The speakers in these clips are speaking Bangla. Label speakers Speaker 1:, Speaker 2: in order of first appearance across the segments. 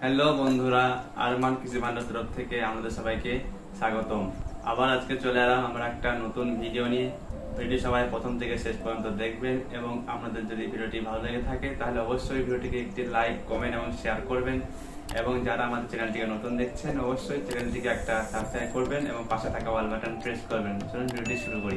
Speaker 1: হ্যালো বন্ধুরা, আরমান কৃষি ভান্ডার তরফ থেকে আমাদের সবাইকে স্বাগতম। আবার আজকে চলে এলাম আমরা একটা নতুন ভিডিও নিয়ে। ভিডিও সবাই প্রথম থেকে শেষ পর্যন্ত দেখবেন এবং আপনাদের যদি ভিডিওটি ভালো লেগে থাকে তাহলে অবশ্যই ভিডিওটিকে একটি লাইক, কমেন্ট এবং শেয়ার করবেন। এবং যারা আমাদের চ্যানেলটিকে নতুন দেখছেন অবশ্যই চ্যানেলটিকে একটা সাবস্ক্রাইব করবেন এবং পাশে থাকা অল বাটন প্রেস করবেন। চলুন ভিডিওটি শুরু করি।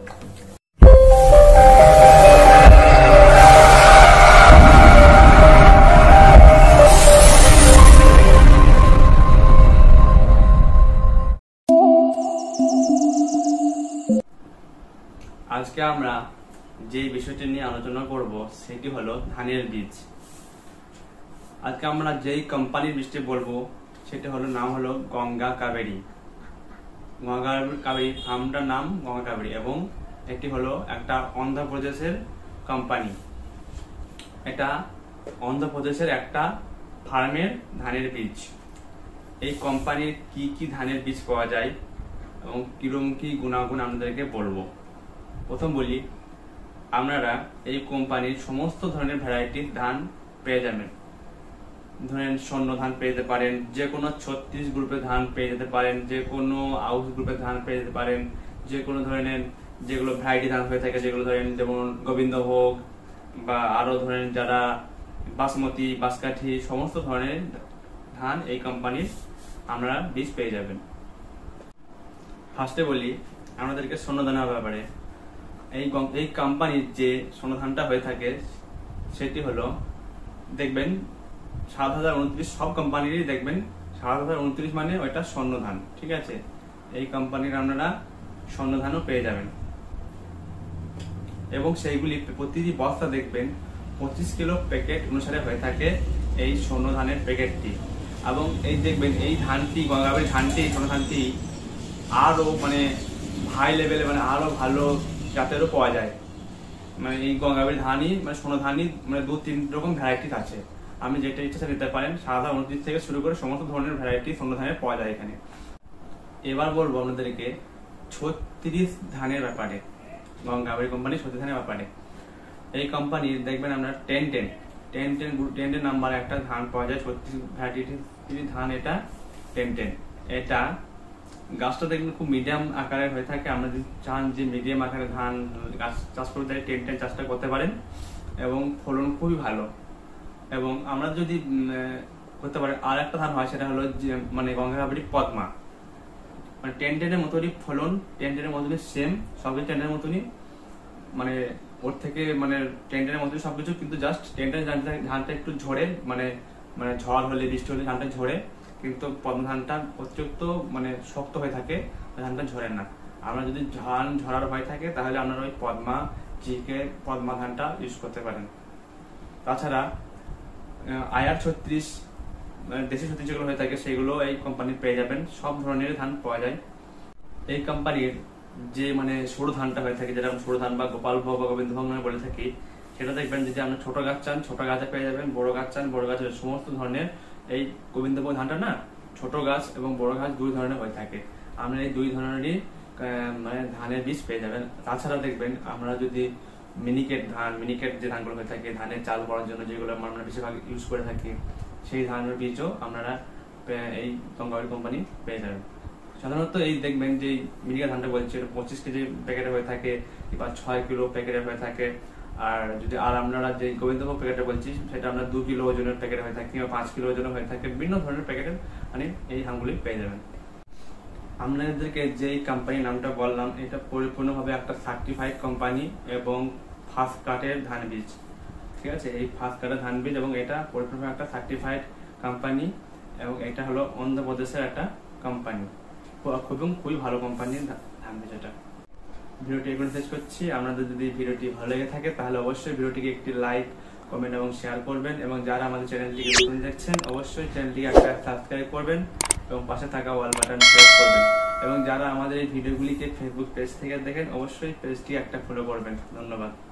Speaker 1: আজকে আমরা যে বিষয়টি নিয়ে আলোচনা করব সেটি হলো ধানের বীজ। আজকে আমরা যেই কোম্পানির বীজটি বলবো সেটি হলো নাম হলো গঙ্গা কাবেরী। গঙ্গা কাবেরী ফার্মটার নাম গঙ্গা কাবেরী এবং এটি হলো একটা অন্ধ্রপ্রদেশের কোম্পানি। এটা অন্ধ্রপ্রদেশের একটা ফার্মের ধানের বীজ। এই কোম্পানির কি কি ধানের বীজ পাওয়া যায় এবং কিরকম কি গুণাগুণ আপনাদেরকে বলবো। প্রথম বলি, আপনারা এই কোম্পানির সমস্ত ধরনের ভ্যারাইটির ধান পেয়ে যাবেন। ধরেন স্বর্ণ ধান পেয়ে যেতে পারেন, যে কোনো 36 গ্রুপের ধান পেয়ে যেতে পারেন, যে কোনো আউশ গ্রুপের ধান পেয়ে যেতে পারেন, যে কোনো ধরনের যেগুলো ভ্যারাইটি ধান হয়ে থাকে যেগুলো ধরেন যেমন গোবিন্দ হোক বা আরো ধরেন যারা বাসমতি, বাঁশকাঠি সমস্ত ধরনের ধান এই কোম্পানির আপনারা বীজ পেয়ে যাবেন। ফার্স্টে বলি আমাদেরকে স্বর্ণ ধানের ব্যাপারে। এই কোম্পানির যে স্বর্ণ ধানটা হয়ে থাকে সেটি হলো দেখবেন 7029। সব কোম্পানিরই দেখবেন 7029 মানে ওইটা স্বর্ণ ধান, ঠিক আছে। এই কোম্পানির আপনারা স্বর্ণ ধানও পেয়ে যাবেন এবং সেইগুলি প্রতিটি বস্তা দেখবেন 25 কিলো প্যাকেট অনুসারে হয়ে থাকে এই স্বর্ণ ধানের প্যাকেটটি। এবং এই দেখবেন এই ধানটি গঙ্গাবের ধানটি স্বর্ণ ধানটি আরো মানে হাই লেভেলে মানে আরো ভালো জাতেরও পাওয়া যায়। মানে এই গঙ্গাবের ধানই মানে স্বর্ণ ধানই মানে 2-3 রকম ভ্যারাইটিস আছে। আপনি যেটা ইচ্ছা নিতে পারেন। 7029 থেকে শুরু করে সমস্ত ধরনের ভ্যারাইটি স্বর্ণ ধানের পাওয়া যায় এখানে। এবার বলবো আপনাদেরকে 36 ধানের ব্যাপারে, গঙ্গাবের কোম্পানি 36 ধানের ব্যাপারে। এই কোম্পানির দেখবেন আমরা 1010 নাম্বার একটা ধান পাওয়া যায়। 36 ভ্যারাইটির ধান এটা 1010। এটা গাছটা দেখবেন খুব মিডিয়াম আকারের হয়ে থাকে। আমরা যদি চান যে মিডিয়াম আকারের ধান গাছ চাষ করতে 1010 চাষটা করতে পারেন এবং ফলন খুবই ভালো। এবং আমরা যদি করতে পারি আর একটা ধান হয় সেটা হলো মানে গঙ্গা কাবেরী পদ্মা। মানে 1010 মতনই ফলন, 1010 মতনই সেম, সবই 1010 মতনই, মানে ওর থেকে মানে 1010 মতনই সবকিছু, কিন্তু জাস্ট 1010 ধানটা একটু ঝরে মানে মানে ঝড় হলে বৃষ্টি হলে ধানটা ঝরে, কিন্তু পদ্মা ধানটা অতিরিক্ত মানে শক্ত হয়ে থাকে, ধানটা ঝরে না। আমরা যদি ধান ঝরার ভয় থাকে তাহলে আপনারা ওই পদ্মা ধানটা ইউজ করতে পারেন। তাছাড়া আয়ার 36 দেশি 36 যেগুলো হয়ে থাকে সেগুলো এই কোম্পানির পেয়ে যাবেন। সব ধরনের ধান পাওয়া যায় এই কোম্পানির। যে মানে সরু ধানটা হয়ে থাকে যেটা সরু ধান বা গোপাল ভোগ বা গোবিন্দ ভোগ নামে বলে থাকি, সেটা দেখবেন যদি আপনি ছোট গাছ চান ছোট গাছে পেয়ে যাবেন, বড় গাছ চান বড় গাছের সমস্ত ধরনের। এই গোবিন্দভোগ ধানটা না ছোট গাছ এবং বড় গাছ দুই ধরনের হয়ে থাকে। আমরা এই দুই ধরনেরই মানে ধানের বীজ পেয়ে যাবেন। তাছাড়া দেখবেন আমরা যদি মিনিকেট যে ধানগুলো হয়ে থাকে ধানের চাল করার জন্য যেগুলো আমরা বেশিরভাগ ইউজ করে থাকি, সেই ধানের বীজও আপনারা এই গঙ্গাবেরী কোম্পানি পেয়ে যাবেন। সাধারণত এই দেখবেন যে মিনিকেট ধানটা বলছি 25 কেজি প্যাকেটে হয়ে থাকে বা 6 কিলো প্যাকেটে হয়ে থাকে। আর যদি আপনারা যে গোবিন্দভোগ প্যাকেটে বলছি সেটা আমরা 2 কিলো ওজনের প্যাকেটে হয়ে থাকে বা 5 কিলো ওজনের হয়ে থাকে। বিভিন্ন ধরনের প্যাকেটের মানে এই ধানগুলি পেয়ে যাবেন। আপনাদেরকে যেই কোম্পানির নামটা বললাম এটা পরিপূর্ণভাবে একটা সার্টিফাইড কোম্পানি এবং ফার্স্ট কাটের ধান বীজ, ঠিক আছে। এই ফার্স্ট কাটের ধান বীজ এবং এটা পরিপূর্ণভাবে একটা সার্টিফাইড কোম্পানি এবং এটা হলো অন্ধ্রপ্রদেশের একটা কোম্পানি, খুবই ভালো কোম্পানির ধান বীজ এটা। ভিডিওটি এখানে শেষ করছি। আপনাদের যদি ভিডিওটি ভালো লেগে থাকে তাহলে অবশ্যই ভিডিওটিকে একটি লাইক, কমেন্ট এবং শেয়ার করবেন। এবং যারা আমাদের চ্যানেলটিকে নতুন দেখছেন অবশ্যই চ্যানেলটিকে একটা সাবস্ক্রাইব করবেন এবং পাশে থাকা অল বাটন প্রেস করবেন। এবং যারা আমাদের এই ভিডিওগুলিকে ফেসবুক পেজ থেকে দেখেন অবশ্যই পেজটি একটা ফলো করবেন। ধন্যবাদ।